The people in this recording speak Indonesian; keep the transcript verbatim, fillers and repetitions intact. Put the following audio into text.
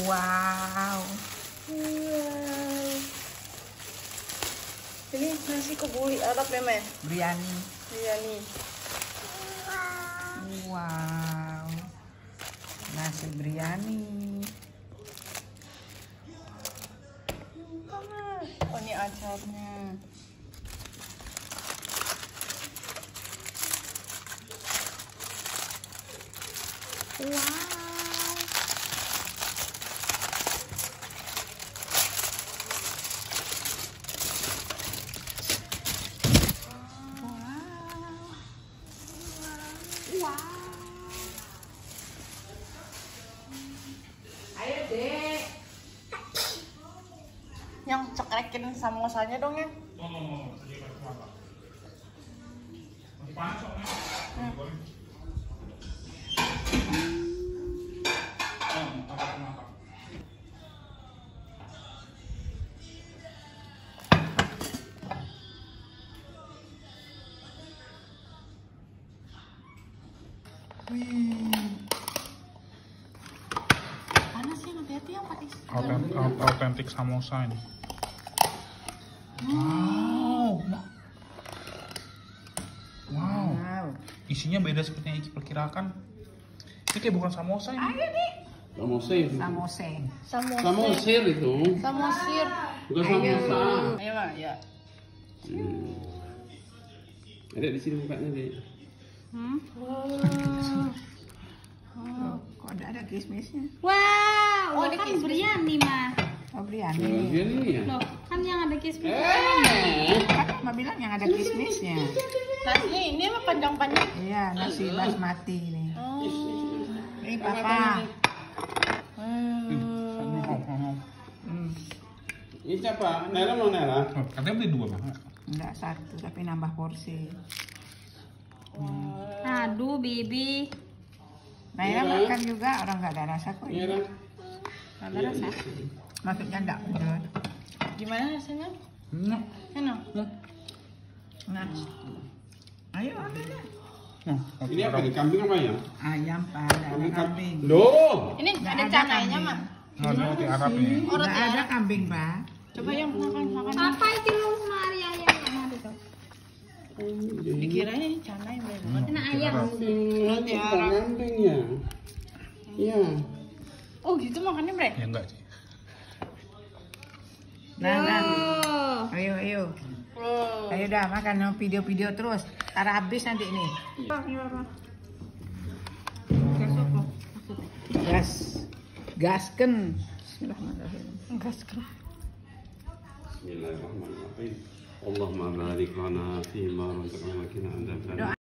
Wow. Wow. Ini nasi kebuli Arab ya, Men? Biryani. Biryani. Wow. Nasi biryani. Oh, ini acarnya. Wow. Wow. Ayo, Dek. Yang cekrekin samosanya dong ya. Panas ya, hati-hati yang pakai. Autentik samosa ini. Wow. Wow. Wow. Isinya beda seperti yang Iki perkirakan. Ini kayak bukan samosa ini. Ayo nih. Samosir. Samoseng. Samosir. Samosir itu. Samosir. Bukan samosa. Ayo, Mak, ya. Hmm. Ada di sini mukanya, Dek. Hmm? Oh, kok ada ada kismisnya? Wow, Oh, oh, ada kan kismis. biryani mah. Oh, Oh, biryani. ini ya. Loh, kan yang ada kismis. Eh. Kan Mama bilang yang ada kismisnya. Nasi ini mah panjang-panjang. Iya, nasi basmati nih. Oh. Ini Papa. Hmm. Hmm. Ini siapa? Nela mau Nela? Katanya beli dua, Bang. Enggak satu, tapi nambah porsi. Aduh, Bibi. Naira Iya. makan juga, orang nggak ada rasa kok. Iya, Ran. Nggak ada rasa. Maksudnya enggak bener. Gimana rasanya? Enak. Enak. Nah, ayo ambil deh. Nah, Ini apa nih? Kambing apa ya? Ayam Pak, nggak ada kambing. Loh. Ini Nggak ada ada canainya, kambing. Mak. Nah, ada roti Arab nih. Oh, roti Nggak ada Arab. kambing Pak. Coba yang makan, makan. Apa itu lu mari ayam mana itu? Dikira ini canai bener. Kena ayam. Kambing. Roti Bukan Arab. kambing ya? Iya. Oh, gitu makannya, Bre? Ya enggak sih. Nah, nah. Oh. Ayo, ayo. Oh. Ayo dah makan no, video-video terus. Tar habis nanti ini. Gas. Gasken. Bismillahirrahmanirrahim. Gaskan. Bismillahirrahmanirrahim. Allahumma barik lana fi ma razaqtana wa qina adzabannar.